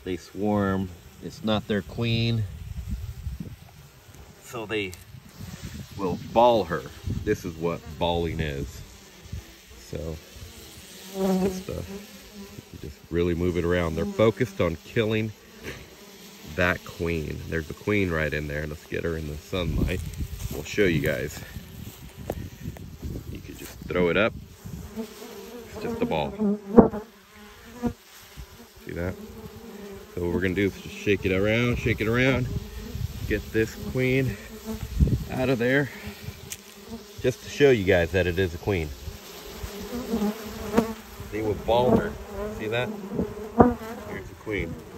they swarm. It's not their queen, so they will ball her. This is what balling is. So just really move it around. They're focused on killing that queen. There's a queen right in there. Let's get her in the sunlight. We'll show you guys. You could just throw it up. It's just a ball. See that? So what we're gonna do is just shake it around, get this queen out of there, just to show you guys that it is a queen. They will ball her. See that? Here's the queen.